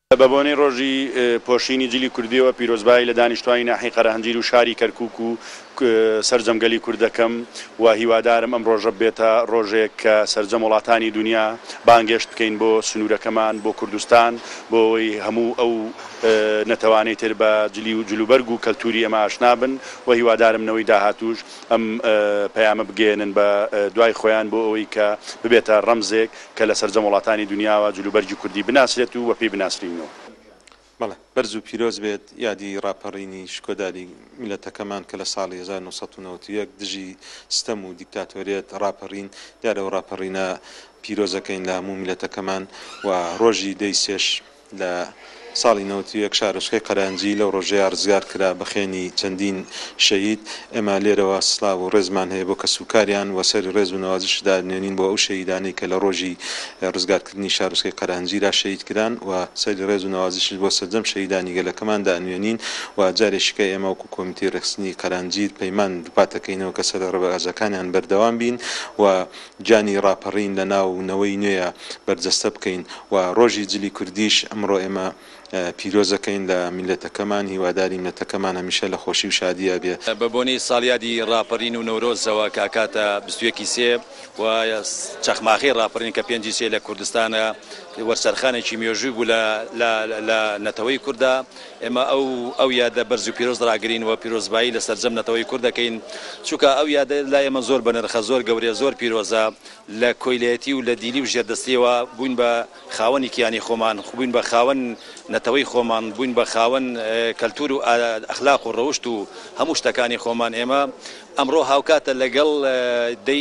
بەبوونەی ڕۆژی پۆشینی جلی کوردیەوە پیرۆزبایی لە دانیشتوانی ناحیەی قەرەهەنجیر و شاری کەرکووک و سەرجەمگەلی کوردەکەم و هیوادارم ئەم ڕۆژە بێتە ڕۆژێک کە سەرجەم وڵاتانی دنیا بانگێشت بکەین بۆ سنوورەکەمان بۆ کوردستان بۆ ئەوەی هەموو ئەو نەتەوانەی تر بە جلی و جلوبەرگ و کەلتوری ئەمە ئاشنا بن و هیوادارم نەوەی داهاتوش ئەم پەیامە بگێنن بە دوای خۆیان بۆ ئەوەی کە ببێتە ڕەمزێک کە لە سەرجەم وڵاتانی دنیاوە جلوبەرگی کوردی بناسرێت و پێی بناسرینەوە. بەڵێ بەرز و پیرۆز بێت یادی ڕاپەڕینی شکۆداری میلەتەکەمان کە لە ساڵی 1991 دژی ستەم و دیکتاتۆریەت ڕاپەڕین دیارە و ڕاپەڕینە پیرۆزەکەین لە هەموو میلەتەکەمان و ڕۆژی دەی سێش لە ساڵی 91 شارۆچکەی قەرەهەنجی لەو ڕۆژەیە ڕزگار کرا بە خێنی چەندین شەهید. ئێمە لێرەوە سڵاو و ڕێزمان هەیە بۆ کەسوکاریان و سەری ڕێز و نەوازشدا نوێنین بۆ ئەو شەهیدانەی کە لە ڕۆژی ڕزگارکردنی شارۆچکەی قەرەهەنجیدا شەهید کران و سەری ڕێز و نەوازش بۆ سەرجەم شەهیدانی گەلەکەماندا نوێنین و جارێشکە ئێمە وەکو کۆمیتەی ڕێکخستنی قەرەهەنجیر پەیمان دووپاتەکەینەوە کە سەر ڕێبەرزەکانیان بەردەوام بین و جانی ڕاپەڕین لە ناونەوەی نوێیە بەرجەستە بکەین و ڕۆژی جلی کوردیش ئەمڕۆ ئێمە پیرۆزەکەین لە میلەتەکەمان هیواداری میلەتەکەمان هەمیشە لە خۆشی و شادیە بێت. بە بۆنەی ساڵیادی ڕاپەڕین و نەورۆزەوە کاکاتە 21 سێ و چەخماخی ڕاپەڕین کە 5 سێ لە کوردستانە وەرسەرخانێکی مێژووی بوو لە نەتەوەی کووردا. ئێمە ئەو یادە بەرز و پیرۆز ڕاگرین و پیرۆزبایی لە سەرجەم نەتەوەی کورد دەکەین چونکە ئەو یادە لا ئێمە زۆر بە نرخە زۆر گەورەیە زۆر پیرۆزە لە کۆیلەتی و لە دیلی و ژێردەستیەوە بووین بە خاوەنی کیانی خۆمان بووین بە خاوەن نەتەوەی خۆمان بووین بە خاوەن کەلتور و ئەخلاق و ڕەوشت و هەموو شتەکانی خۆمان. ئێمە ئەمڕۆ هاوکاتە لەگەڵ دەی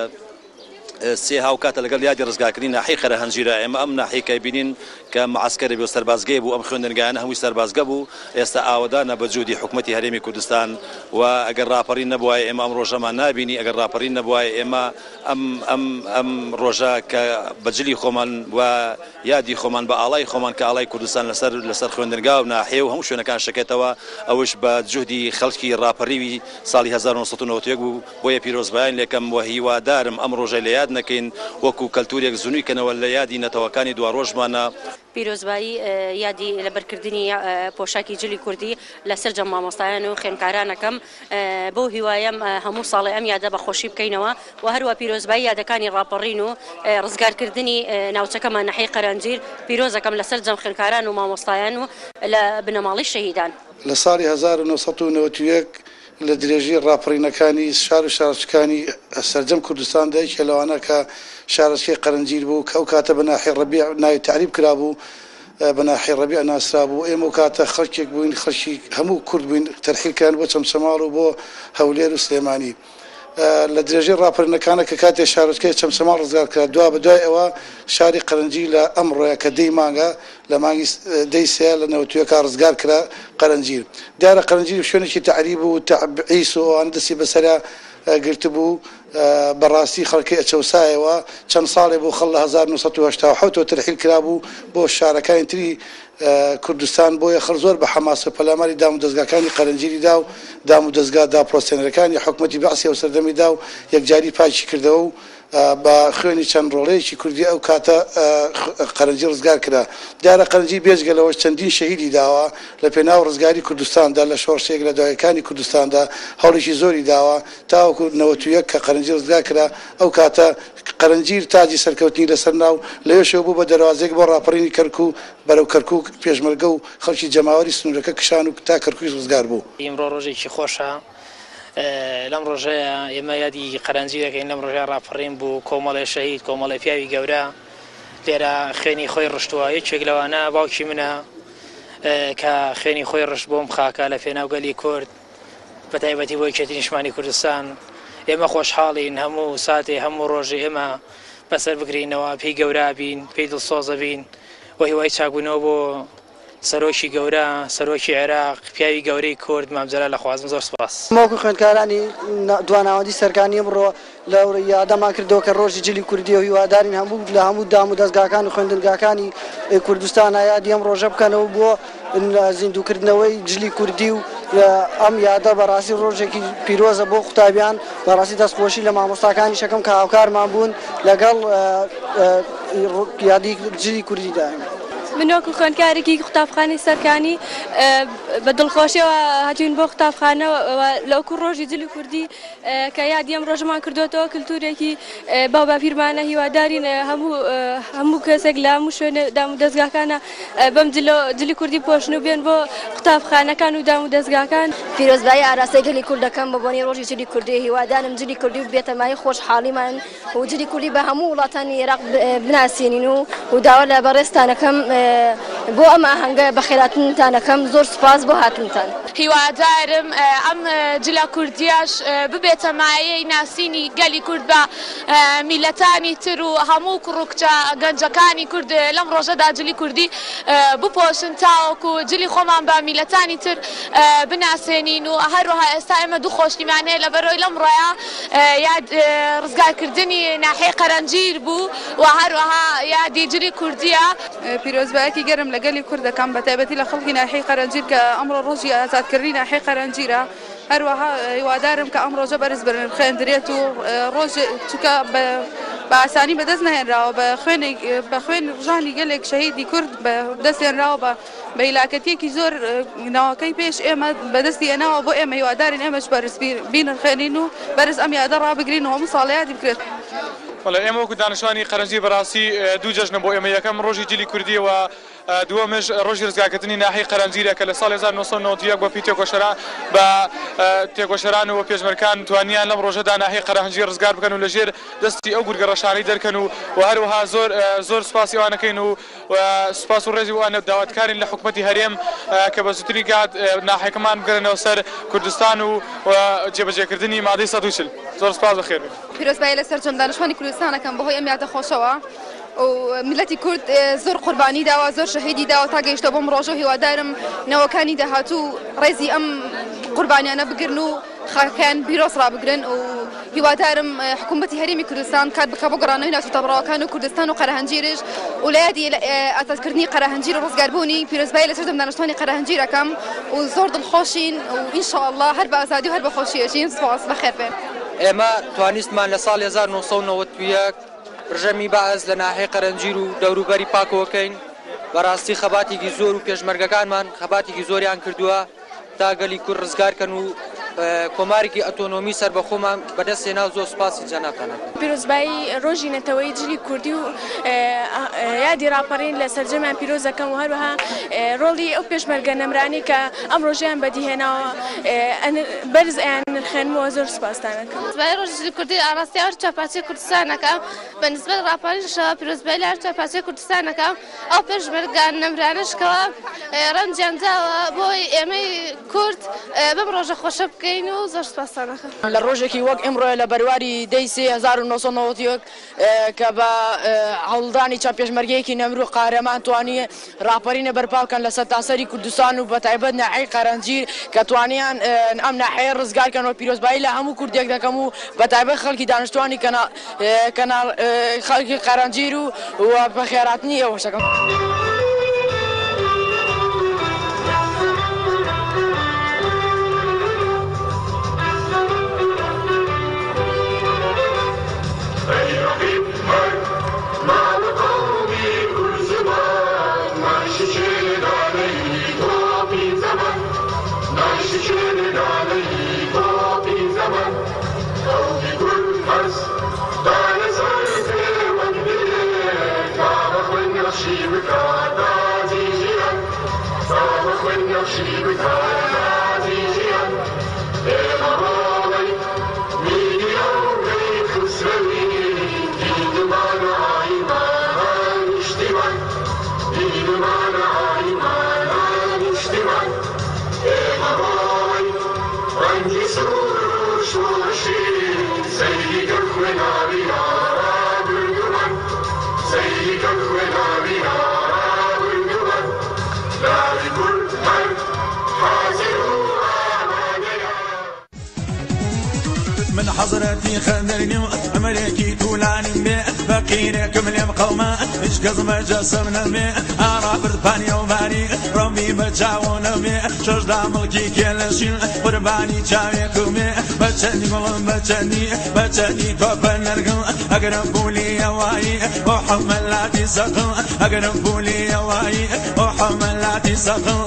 سێ هاوکاتە لەگەڵ یادی ڕزگارکردنی ناحیەی قەرەهەنجیرە. ئێمە ئەم ناحیەکەی بینین کە معسکەرە بێ و سەربازگەی بوو ئەم خوێندنگایانە هەمووی سەربازگە بوو ئێستا ئاوادانە بە جوودی حکوومەتی هەرێمی کوردستان و ئەگەر ڕاپەڕین نەبووایە ئێمە ئەم ڕۆژەمان نابینی ئەگەر ڕاپەڕین نەبووایە ئێمە ئەم ڕۆژە کە بەجلی خۆمان و یادی خۆمان بە ئاڵای خۆمان کە ئاڵای کوردستان لەسەر خوێندنگا و ناحیە و هەموو شوێنەکان شکێتەوە ئەوش بە جوودی خەڵکی ڕاپەڕیوی ساڵی 1991 بوو بۆیە پیرۆزبایان لێکەم و هیوادارم ئەم ڕۆژەی لە یاد نەکەین وەکو کەلتورێک زونویکەنەوە لە یادی نەتەوەکانی دوا ڕۆژمانە. پیرۆزبایی یادی لەبەرکردنی پۆشاکی جلی کوردی لە سەرجەم مامۆستایان و خوێندکارانەکەم بۆ هیوایم هەموو ساڵی ئەم یادە بەخۆشی بکەینەوە و هەروە پیرۆزبایی یادەکانی ڕاپەڕین و ڕزگارکردنی ناوچەکەمان ناحیەی قەرەهەنجیر پیرۆزەکەم لە سەرجەم خوێندکاران و مامۆستایان و لە بنەماڵی شەهیدان. لە ساڵی 1991 لە درێژی ڕاپەڕینەکانی شار و شارچکانی سەرجەم کوردستان دایکە لەوانە کە شارچکەی قەرەهەنجیر بوو کە ئەو کاتە بە ناحیەی ڕەبیع ناوی تعریب کرابوو بە ناحیەی ڕەبیع ناسرا بوو. ئێمە و کاتە خەڵکێک بووین خەڵکی هەموو کورد بووین تەرحیلکەیان بۆ چەمسەماڵ و بۆ هەولێر و سلێمانی. لە درێژەی ڕاپەڕینەکانە کە کاتێ شارچکەی چەمسەماڵ ڕزگار کرا دوا بەدوای ئەوە شاری قەرەهەنجیر لە ئەمڕۆیە کە دەی مانگە لە مانگی دەی سێ لە 92 ڕزگار کرا قەرەهەنجیر. دیارە قەرەهەنجیر شوێنێکی تعریب و تەعیس و ئەوان دەستی بەسەرا گرتبوو بەڕاستی خەڵکی ئەچەوسایەوە چەند ساڵێ بۆ خەڵ لە 1970 تەرحیل کرابوو بۆ شارەکانی تری کوردستان بۆیە خەڵ زۆر بە حەماسە پەلاماری دام و دەستگاکانی قەرەهەنجیریدا و دام و دەستگادا پرۆسێنەرەکانی حکوومەتی بەعسی و سەردەمیدا و یەکجاری پاچی کردەوە و بە خوێنی چەند ڕۆڵەیەکی کوردی ئەو کاتە قەرەهەنجیر ڕزگار کرا. دیارە قەرەهەنجیر بێجگەلەوە چەندین شەهیدی داوە لە پێناو ڕزگاری کوردستاندا لە شۆڕشێک لە دوایەکانی کوردستاندا هەوڵێکی زۆری داوە تاوەکو 91 کە قەرەهەنجیر ڕزگار کرا ئەو کاتە قەرەهەنجیر تاجی سەرکەوتنی لەسەر ناو لەوێشەوە بوو بە دەواازێک بۆ ڕاپەڕینی کەرکووک بەرەو کەرکووک پێشمەرگە و خەڵکی جەماوەری سنوورەکە کشان و تا کەرکووی ڕزگار بوو. ئیمڕۆ ڕۆژێکی خۆشە لەم ڕۆژەیە ئێمە یادی قەرەهەنجیر دەکەین. لەم ڕۆژەیە ڕاپەڕین بوو کۆمەڵی شەهید کۆمەڵی پیاوی گەورە لێرە خوێنی خۆی ڕشتووە. یەکێک لەوانە باوکی منە کە خوێنی خۆی ڕشت بۆم خاکە لە پێناوگەلی کورد بە تایبەتی بۆ یەکێتی نیشتمانی کوردستان. ئێمە خۆشحاڵین هەموو ساتێ هەموو ڕۆژێ ئێمە بەسەر بگرینەوە پێی گەورە بین پێی دڵسۆزە بین و هیوای چاکبوونەوە بۆ سەرۆکی گەورە سەرۆکی عێراق پیاوی گەورەی کورد مامجەلال لە خوازم زۆر سوپاس. ماوەکو خوێندکارانی دواناوەندی سەرکانی ئەمڕۆ لە یادەمان کردەوە کە ڕۆژی جلی کوردی و هیوادارین هەموو لە هەموو دام و دەستگاکان و خوێندنگاکانی کوردستان یادی ئەم ڕۆژە بکەنەوە بۆ زیندووکردنەوەی جلی کوردی و ئەم یادە بەڕاستی ڕۆژێکی پیرۆزە بۆ قوتابیان بەڕاستی دەستخۆشی لە مامۆستاکانی شەکەم کە هاوکارمان بوون لەگەڵ یادی جلی کوردیدا. منۆکو خوێندکارێکی قوتابخانەی سەرکانی بە دڵخۆشیەوە هاتوین بۆ قوتابخانەوە لەوکو ڕۆژی جلی کوردی کە یادی ئەم ڕۆژمان کردوێتەوە کللتورێکی باو باپیرمانە هیوادارین هەموو کەسێک لە هەموو شوێنە دام و دەستگاکانە بەم جلی کوردی پۆشن و بێن بۆ قوتابخانەکان و دام و دەستگاکان. پیرۆزبایی ئاراستەی گەلی کوردەکەم بە بۆنی ڕۆژی جلی کوردی هیوادارم جلی کوردی بێتە مای خۆشحاڵیمان و جلی کوردی بە هەموو وڵاتانی عێراق بناسیێنین و داوا لە بەڕێستانەکەم بۆ ئەم ئاهەنگە بەخێراتنتانەکەم زۆر سوپاس بۆ هاتنتان. هیوادارم ئەم جلا کوردیاش ببێتە مایەی ناسینی گەلی کورد بە میلەتانی تر و هەموو کوڕکچە گەنجەکانی کورد لەم ڕۆژەدا جلی کوردی بپۆشن تاوەکو جلی خۆمان بە میلەتانی تر بناسێنین و هەروەها ئێستا ئێمە دوو خۆشتیمانەیە لە بەرەوەی لەم ڕۆیە ڕزگارکردنی ناحیەی قەرەنجیر بوو و هەروەها یادی جلی کوردیە. پیرۆزبایەکی گەرم لە گەلی کوردەکەم بە تایبەتی لە خەڵکی ناحیەی قەرەنجیر کە ئەمڕۆ ڕۆژی ئازادکردنی ناحیەی قەرەنجیرە. هەروەها هیوادارم کە ئەم ڕۆژە بەرز خوێندرێت و ڕۆژ چونکە بە ئاسانی بەدەست نهێنراوە بە خوێن ژانی گەلێک شەهیدی کورد بەدەستێنراوە بە هیلاکەتیەکی زۆر ناوەکەی پێش ئێمە بەدەستی ئێناوە بۆ ئێمە هیوادارین ئێمەش بەرز بینرخێنین و بەرز ئەم یادە ڕابگرین و هەموو ساڵەیادی بکرێت. ئێمە وەکو دانیشتوانی قەرەنجی بەڕاستی دوو جەژنە بۆ ئێمە یەکەم ڕۆژی جلی کوردیەوە دووەمش ڕۆژی ڕزگارکردنی ناحیەی قەرەنجیرە کە لە ساڵی 1991 بە پێی تێکۆشەران و پێشمەرکان توانیان لەم ڕۆژەدا ناحیەی قەرەنجیر ڕزگار بکەن و لەژێر دەستی ئەو گورگە ڕەشانەی دەرکەن و هەروەها زۆر سوپاسی ئەوانەکەین و سوپاس و ڕێزی ئەوانە داواتکارین لە حکومەتی هەرێم کە بە زووتری کات ناحیەکەمان بگەڕێنەوە سەر کوردستان و جێبەجێکردنی مادەی 140. زۆر سوپاس بەخێر. پیرۆزبایی لەسەر جەم دانیشتوانی کوردستانەکەم بەهۆی ئەم یادە خۆشەوە و میلەتی کورد زۆر قوربانی داوە زۆر شەهیدی داوە تا گەیشتە بۆم ڕۆژە هیوادارم نەوەکانی داهاتوو ڕێزی ئەم قوربانیانە بگرن و خاکیان بیرۆس ڕابگرن و هیوادارم حکوومەتی هەرێمی کوردستان کات بکە بۆ گەڕانەوەی ناوچەتەبڕاوەکان و کوردستان و قەرەهەنجیرش و لە یادی ئازادکردنی قەرەهەنجیر و ڕزگاربوونی پیرۆزبایی لەسەر جەم دانیشتوانی قەرەهەنجیرەکەم و زۆر دڵخۆشین و ئینشاءالله هەر بە ئازادی و هەر بە خۆشیەژین. سپاس بەخێر بێن. ئێمە توانیستمان لە ساڵی 1991 ڕژەمی بەعەز لە ناحیەی قەرەنجیر و دەوروبەری پاکەوەکەین. بەڕاستی خەباتێکی زۆر و پێشمەرگەکانمان خەباتێکی زۆریان کردووە تا گەلی کورد ڕزگارکەن و کۆمارێکی ئەتۆنۆمی سەربەخۆمان بەدەستێنا و زۆر سوپاسی جەنابتان. پیرۆزبایی ڕۆژی نەتەوەی جلی کوردی و یادی ڕاپەڕین لە سەرجەمیان پیرۆزەکەم و هەروەها ڕۆڵی ئەو پێشمەرگە نەمرانی کە ئەم ڕۆژیان بەدیهێناوە بەرز ئەیان نرخێنمەوە زۆر سوپاسدانەکەم. ڕۆژی جلی کوردی ئاڕاستی هەر چاپاچی کوردستانەکە بە نسبەت ڕاپەڕینشەوە پیرۆزبایی لە هەر چاپاچی کوردستانەکە ئەو پێشمەرگە نەمرانشکەوە ڕەنجیان داوە بۆی ئێمەی کورد بەم ڕۆژە خۆشە بکەین و زۆر سوپاسدانەکەم. لە ڕۆژێکی وەک ئەمڕۆ لە بەرواری دەی 1991 کە بە هەوڵدانی چەند پێشمەرگەیەکی نەمرو قارەمان توانیە ڕاپەرینە بەرپاوکەن لە سەرتاسەری کوردستان و بەتایبەت ناحیەی قەرەنجیر کە توانیان ئەم ناحیە ڕزگارکەنەوە. پیرۆزبایی لە هەموو کوردێک دەکەم و بەتایبەت خەڵکی دانیشتوانی خەڵکی قەرەنجیر و بەخێراتنی ئێوەشەکەم. من حضرتي خذرني وأمريكي تولاني بيت فقيركم اليوم قوما کەس مەجەسم نەمێ ئارا بردپانی و باری ڕۆمی بەچاو نەمێ شەشدا مڵکی کێلەشین قوربانی چاوێکومێ بەچەندی گوڵم بەچەندی تۆپە نەرگڵ ئەگەرم پولی ئەوایی بۆ حەمەلاتی سەقڵ ئەگەرم پولی ئەوایی بۆ حەمەلاتی سەقڵ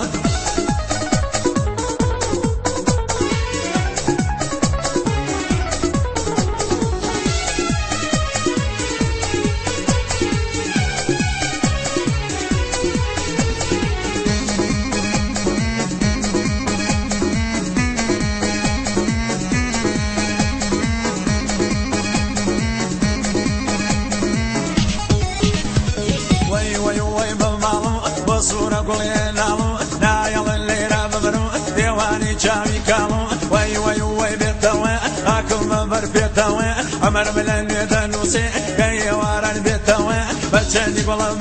عمر ملن دنوسي كي وارن بيتوي بچني قلم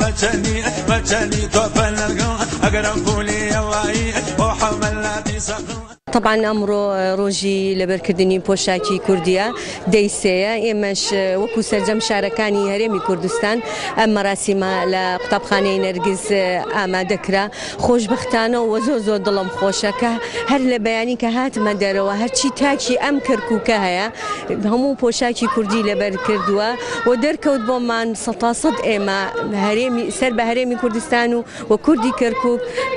بچني توفن القل اقرب بولي واي وحملاتي سقل طبعا ئەمڕۆ ڕۆژی لەبەرکردنی پۆشاکی کوردیە دەیسەیە ئێمەش وەکو سەرجەم شارەکانی هەرێمی کوردستان ئەم مەراسیمە لە قوتابخانەی نەرگس ئامادەکرا خۆشبەختانە و زۆر دڵم خۆشە کە هەر لە بەیانی کە هاتمە دەرەوە هەرچی تاکی ئەم کەرکووکە هەیە هەموو پۆشاکی کوردی لەبەر کردووە و دەرکەوت بۆمان 100% ئێمە سەر بە هەرێمی کوردستان و کوردی کەرکووک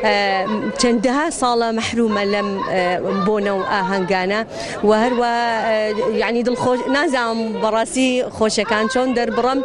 چەندەها ساڵە مەحرومە لەم بۆنە و ئاهەنگانە و هەروە یعنی دڵخۆش نازانم بەڕاستی خۆشەکان چۆن دەربڕم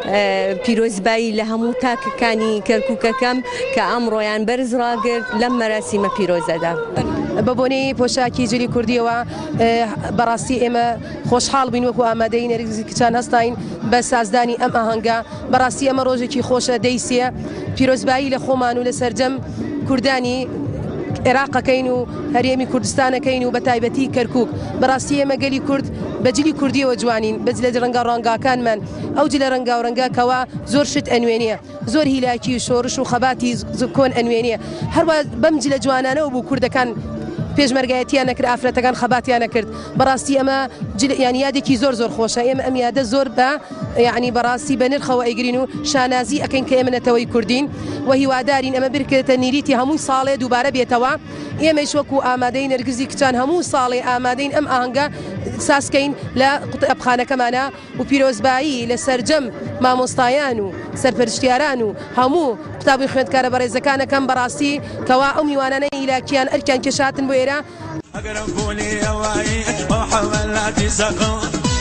پیرۆزبایی لە هەموو تاکەکانی کەرکووکەکەم کە ئەمڕۆیان بەرز ڕاگرت لەم مەراسیمە پیرۆزەدا. بە بۆنەی پۆشاکی جلی کوردیەوە بەڕاستی ئێمە خۆشحاڵ بین وەکو ئامادەی نەرگسی کچان هەستاین بە سازدانی ئەم ئاهەنگە بەڕاستی ئەمە ڕۆژێکی خۆشە دەیسێ پیرۆزبایی لە خۆمان و لە سەرجەم کوردانی عێراقەکەین و هەرێمی کوردستانەکەین و بە تایبەتی کەرکووک بەڕاستی ئێمە گەلی کورد بە جلی کوردیەوە جوانین بەج لە ڕەنگە ڕەنگاکانمان ئەو جلە ڕەنگا و ڕەنگاکەوە زۆر شت ئەنوێنیە زۆر هیلاکی و شۆڕش و خەباتی کۆن ئەنوێنیە هەروە بەم جلە جوانانەوە بوو کوردەکان پێشمەرگایەتیان نەکرد ئافرەتەکان خەباتیان نەکرد بەڕاستی ئەمە یانی یادێکی زۆر خۆشە ئێمە ئەم یادە زۆر بە یعنی بەڕاستی بە نرخەوە ئەیگرین و شانازی ئەکەین کە ئێمە نەتەوەی کوردین و هیوادارین ئەمە بکرێتە نیریتی هەمووی ساڵێ دووبارە بێتەوە ئێمەش وەکو ئامادەی نەرگزی کچان هەموو ساڵێ ئامادەین ئەم ئاهەنگە ساسکەین لە قوتابخانەکەمانە و پیرۆزبایی لە سەرجەم مامۆستایان و سەرپەرشتیاران و هەموو قوتابی خوێندکارە بەڕێزەکانەکەم بەڕاستی کەوا ئەو میوانانە ئیلاکیان ئەرکیان کێشاتن بۆ ئێرە ئەگەرم بوونی ئەوایی بۆ حەمەلاتی سەقڵ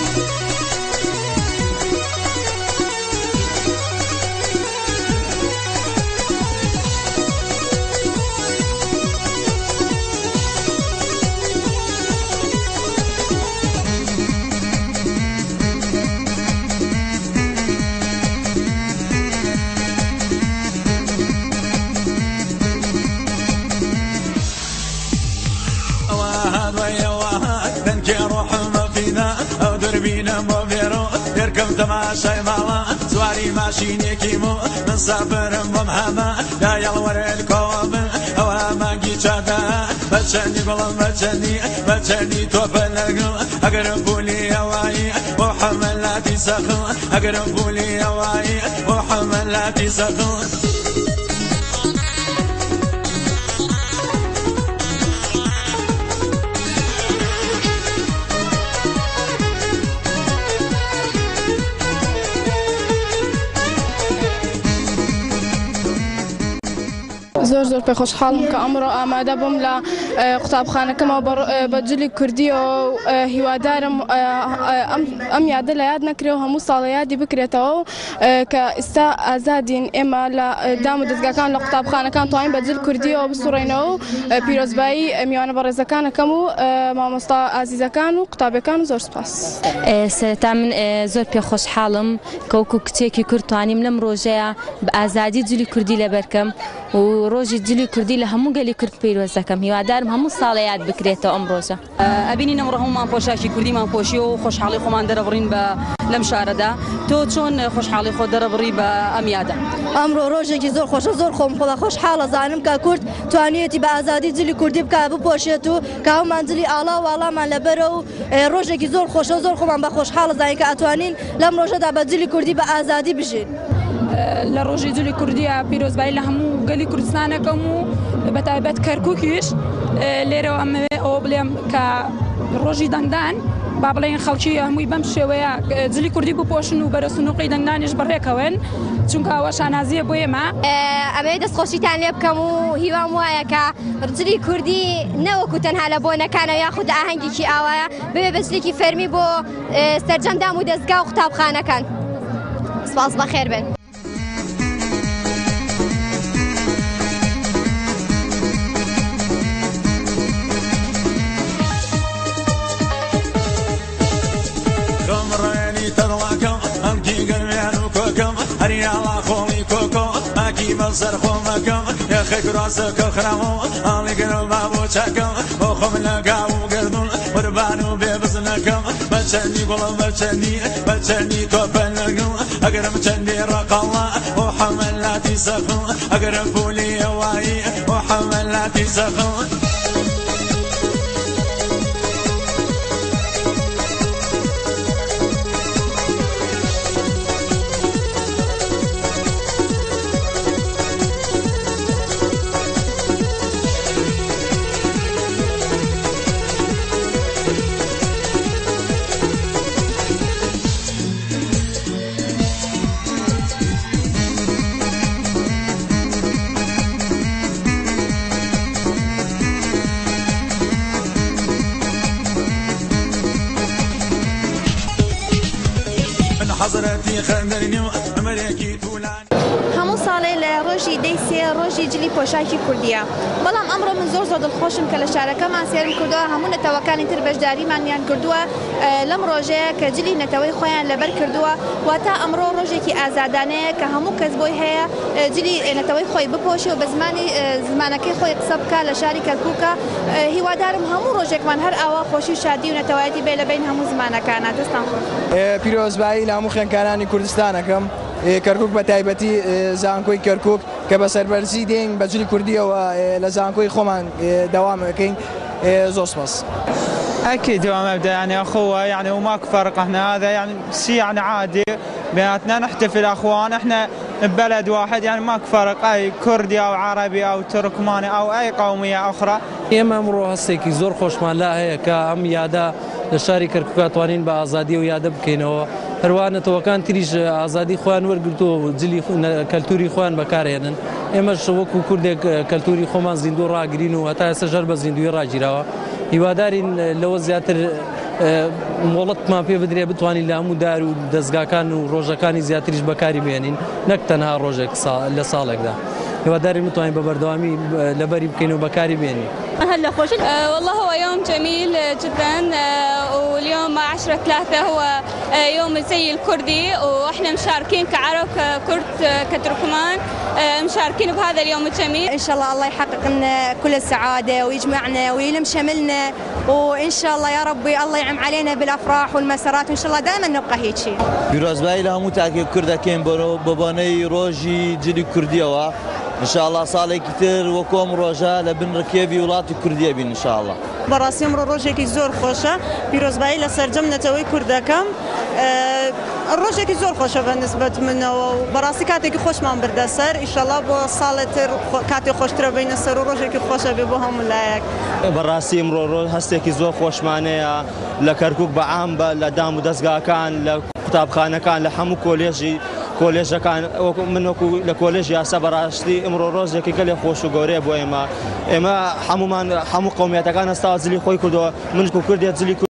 يركب تماشي مالا سواري ماشينيكي مو من سافر بمهما لا يلور الكوب هوا ماجي شادا بچني قلم بچني توفن القل اقرب بولي هواي وحملاتي سخل اقرب بولي هواي وحملاتي سخل زۆر پێ خۆشحاڵم کە ئەمڕۆ ئامادە بووم لە قوتابخانەکەمەوە بە جلی کوردی و هیوادارم ئەم یادە لە یاد نەکرێ و هەموو ساڵە یادی بکرێتەوە و کە ئێستا ئازادین ئێمە لە دام و دەستگاکان لە قوتابخانەکان توانین بە جل کوردیەوە بسوڕێنەوە و پیرۆزبایی میوانە بەڕێزەکانەکەم و مامۆستا ئازیزەکان و قوتابەکان و زۆر سپاس. سەرەتا من زۆر پێ خۆشحاڵم کە وەکو کچێکی کورد توانیم لەم ڕۆژەیە بە ئازادی جلی کوردی لەبەرکەم و ڕۆژی جلی کوردی لە هەموو گەلی کورد پەیرۆز دەکەم هیوادارم هەموو ساڵە یاد بکرێتەوە ئەم ڕۆژە. ئەبینین ئەمڕۆ هەمومان پۆشاکی کوردیمان پۆشی و خۆشحاڵی خۆمان دەرەبڕین بە لەم شارەدا تۆ چۆن خۆشحاڵی خۆ دەرەبڕی بە ئەم یادە؟ ئەمڕۆ ڕۆژێکی زۆر خۆشە زۆر خۆم خۆڵە خۆشحاڵە زانم کە کورد توانێتی بە ئازادی جلی کوردی بکە بپۆشێت و کاومان جلی ئاڵا و ئاڵامان لەبەرە و ڕۆژێکی زۆر خۆشە زۆر خۆمان بە خۆشحاڵە زانین کە ئەتوانین لەم ڕۆژەدا بە جلی کوردی بە ئازادی بژین. لە ڕۆژی جلی کوردیە پیرۆزبایی لە هەموو گەلی کوردستانەکەم و بەتایبەت کەرکووکیش لێرەوە ئەمەوێ ئەوە بڵێم کە ڕۆژی دەنگدان با بڵێن خەڵکی هەمووی بەم شێوەیە جلی کوردی بپۆشن و بەرە سنووقی دەنگدانیش بەڕێکەوەن چونکە ئەوە شانازیە بۆ ئێمە. ئەمەوێ دەستخۆشیتان لێ بکەم و هیوام وایە کە جلی کوردی نەوەکو تەنها لە بۆنەکانە یاخود ئاهەنگێکی ئاوایە ببێ بەجلێکی فەرمی بۆ سەرجەمدان و دەستگا و قوتابخانەکان. سپاس بەخێر بن. هريالا خولي كوكو اكي مصر خومكم يا خيك راسك خرامو علي قلب ابو تشكم وخم لقاو قردون وربانو ببزنكم بتشني والله بتشني توفن لكم اقرب تشني رقلا وحملاتي سخن اقرب فولي واي وحملاتي سخن حضرتي خندرني أمريكي تولان هەموو ساڵێ لە ڕۆژی دەیسێ ڕۆژی جلی پۆشاکی کوردیە بەڵام ئەمڕۆ من زۆر دڵخۆشم کە لە شارەکەمان سێرم کردووە هەموو نەتەوەکانی تر بەشداریمانیان کردووە لەم ڕۆژەیە کە جلی نەتەوەی خۆیان لەبەر کردووە واتە ئەمڕۆ ڕۆژێکی ئازادانەیە کە هەموو کەس بۆی هەیە جلی نەتەوەی خۆی بپۆشی و بە زمانەکەی خۆی قسە بکە لە شاری کەرکووکە هیوادارم هەموو ڕۆژێکمان هەر ئاوا خۆشی و شادی و نەتەوایەتی بێ لەبین هەموو زمانەکانە. دەستان خۆش. پیرۆزبایی لە هەموو خوێندکارانی کوردستانەکەم کەرکووک بە تایبەتی زانکۆی کەرکووک کە بە سەربەرزی دێنگ بە جلی کوردیەوە لە زانکۆی خۆمان دەوام دەکەین زۆر سپاس. أكيد هو مبدأ يعني أخوة يعني وماكو فرق احنا هذا يعني شيء يعني عادي بيناتنا نحتفل أخوان احنا ببلد واحد يعني ماكو فرق أي كردي أو عربي أو تركماني أو أي قومية أخرى. ئێمە ئەمڕۆ هەستێکی زۆر خۆشمان لا هەیە کە ئەم یادا لە شاری کەرکووک توانین بە ئازادی و یادە بکەینەوە هەروە نەتەوەکان تریش ئازادی خۆیان وەرگرتووە و جلی کەلتوری خۆیان بەکارهێنن ئێمەش وەکو کوردێک کەلتوری خۆمان زیندوو ڕاگرین و هەتا ئێستا ژەر بە زیندوی ڕاگیراوە هیوادارین لەوە زیاتر مۆڵەتمان پێ بدرێ بتوانین لە هەموو دار و دەستگاکان و ڕۆژەکانی زیاتریش بەکاری بێنین نەک تەنها ڕۆژێک لە ساڵێکدا هیوادارین بتوانین بە بەردەوامی لەبەری بکەین و بەکاری بێنین. هلا خوش والله هو يوم جميل جدا واليوم 10/3 هو يوم الزي الكردي واحنا مشاركين كعرب ككرد كتركمان مشاركين بهذا اليوم الجميل. ان شاء الله يحقق لنا كل السعاده ويجمعنا ويلم شملنا وان شاء الله يا ربي الله يعم علينا بالافراح والمسارات وان شاء الله دائما نبقى هيك شيء. پیرۆزبایی لە هەموو تاکێ کوردەکەین بەبانەی ڕۆژی جلی کوردیەوە انشاءالله ساڵێکی تر وەکۆم ڕۆژە لە بن ڕکێوی وڵاتی کوردیە بین انشاءالله. بەڕاستی ئەمڕۆ ڕۆژێکی زۆر خۆشە پیرۆزبایی لە سەرجەم نەتەوەی کوردەکەم ڕۆژێکی زۆر خۆشە بە نسبەت منەوە و بەڕاستی کاتێکی خۆشمان بردە سەر ئیشەڵا بۆ ساڵێ تر کاتێک خۆشترە بینە سەر و ڕۆژێکی خۆشە بێ بۆ هەموو لایەک. بەڕاستی ئەمڕۆ هەستێکی زۆر خۆشمانەیە لە کەرکووک بەعام بە لە دام و دەستگاکان لە قوتابخانەکان لە هەموو کۆلێژەکان من وەکو لە کۆلێژ یاسا بەڕاستی ئەمڕۆ ڕۆژێکی گەلێ خۆش و گەورەیە بۆ ئێمە هەموو قەومیەتەکان هەستاوە جلی خۆی کردەوە من کوردیە جلی